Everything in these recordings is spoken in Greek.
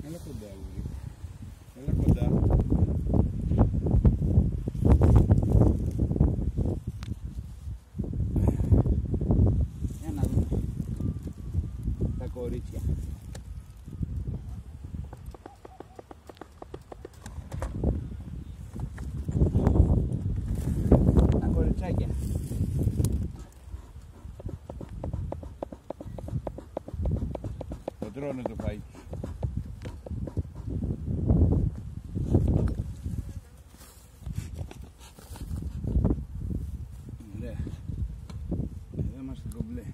Έλα κοντά, Λουλή. Έλα κοντά. Για να δούμε τα κορίτσια. Τα κοριτσάκια. Το τρώνε το φαΐ τους. Ωραία. Εδώ είμαστε κομπλέ.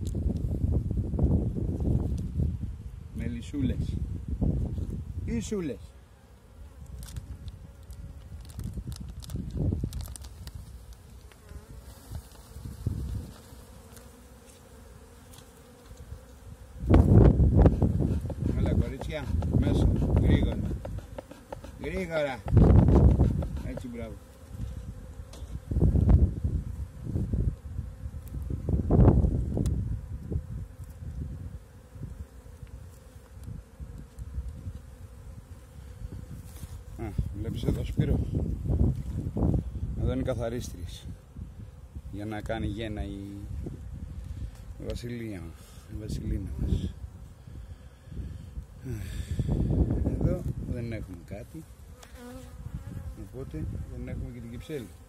Με λυσούλες. Ή σούλες. Έλα κορίτσια, μέσα, γρήγορα. Γρήγορα. Έτσι, μπράβο. Βλέπεις εδώ Σπύρο, εδώ είναι οι καθαρίστριες για να κάνει γέννα η βασιλεία, η βασιλίνα μας. Εδώ δεν έχουμε κάτι, οπότε δεν έχουμε και την Κυψέλη.